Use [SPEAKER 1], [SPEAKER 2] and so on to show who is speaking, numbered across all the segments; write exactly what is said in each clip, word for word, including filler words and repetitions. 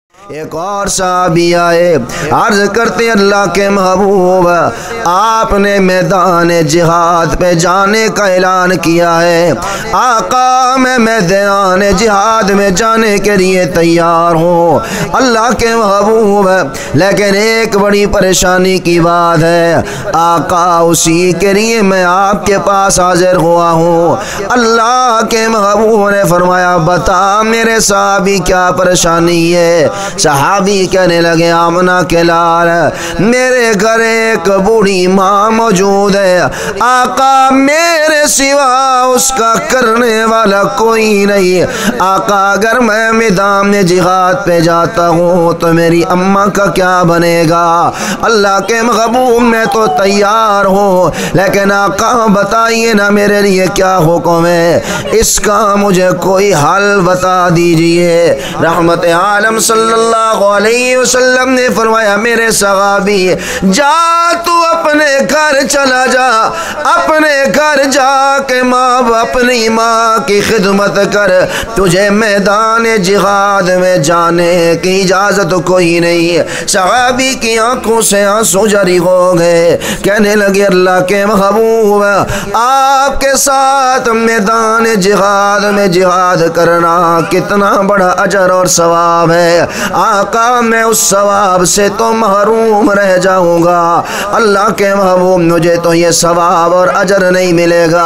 [SPEAKER 1] ایک اور صحابی آئے، عرض کرتے اللہ کے محبوب آپ نے میدان جہاد پہ جانے کا اعلان کیا ہے۔ آقا میں میدان جہاد میں جانے کے لیے تیار ہوں اللہ کے محبوب، لیکن ایک بڑی پریشانی کی بات ہے آقا، اسی کے لیے میں آپ کے پاس حاضر ہوا ہوں۔ اللہ کے محبوب نے فرمایا بتا میرے صحابی کیا پریشانی ہے؟ صحابی کہنے لگے آمنہ کے لال میرے گھر ایک بوڑھی ماں موجود ہے آقا، میرے سوا اس کا کرنے والا کوئی نہیں آقا، اگر میں میدان جہاد پہ جاتا ہوں تو میری اماں کا کیا بنے گا؟ اللہ کے محبوب میں تو تیار ہوں، لیکن آقا بتائیے نا میرے لیے کیا حکم ہے، اس کا مجھے کوئی حل بتا دیجئے۔ رحمت عالم صلی اللہ علیہ وسلم نے فرمایا میرے صحابی جا تو اپنے گھر چلا جا، اپنے گھر جا کے ماں اپنی ماں کی خدمت کر، تجھے میدان جہاد میں جانے کی اجازت کوئی نہیں۔ صحابی کی آنکھوں سے آنسو جاری ہو گئے، کہنے لگے اللہ کے محبوب آپ کے ساتھ میدان جہاد میں جہاد کرنا کتنا بڑا اجر اور ثواب ہے آقا، میں اس ثواب سے تو محروم رہ جاؤں گا۔ اللہ کے محبوب مجھے تو یہ ثواب اور اجر نہیں ملے گا،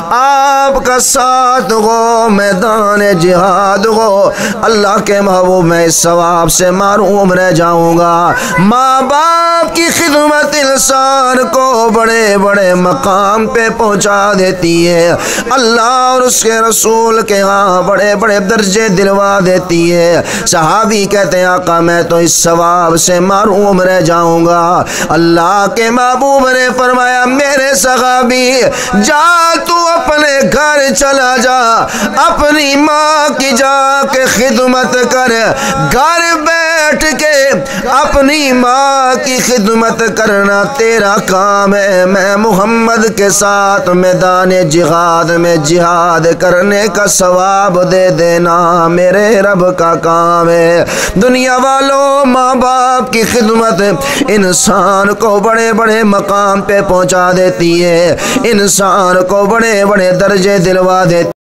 [SPEAKER 1] آپ کا ساتھ ہو میدان جہاد ہو، اللہ کے محبوب میں اس ثواب سے محروم رہ جاؤں گا۔ ماں باپ کی خدمت انسان کو بڑے بڑے مقام پہ پہنچا دیتی ہے، اللہ اور اس کے رسول کے ہاں بڑے بڑے درجے دلوا دیتی ہے۔ صحابی کہتے ہیں آقا میں تو اس ثواب سے محروم رہ جاؤں گا۔ اللہ کے محبوب نے فرمایا میرے صحابی جا تو اپنے گھر چلا جا، اپنی ماں کی جا کے خدمت کر، گھر بیٹھ کے اپنی ماں کی خدمت کرنا تیرا کام ہے، میں محمد کے ساتھ میدان جہاد میں جہاد کرنے کا ثواب دے دینا میرے رب کا کام ہے۔ دنیا والوں ماں باپ کی خدمت انسان کو بڑے بڑے مقام پہ پہنچا دیتی ہے، انسان کو بڑے بڑے درجے دلوا دیتی ہے۔